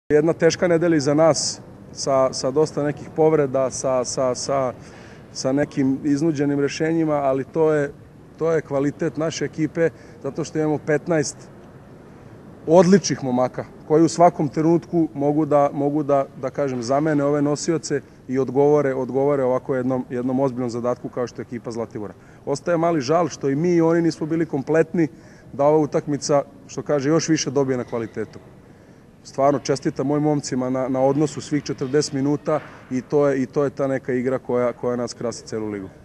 Jedna teška nedelja iza nas sa dosta nekih povreda, sa nekim iznuđenim rješenjima, ali to je kvalitet naše ekipe zato što imamo 15 odličnih momaka koji u svakom trenutku mogu da kažem zamene ove nosioce i odgovore ovako jednom ozbiljnom zadatku kao što je ekipa Zlatibora. Ostaje mali žal što i mi i oni nismo bili kompletni da ova utakmica, što kaže, još više dobije na kvalitetu. Stvarno čestitam mojim momcima na odnosu svih 40 minuta i to je ta neka igra koja nas krasi celu ligu.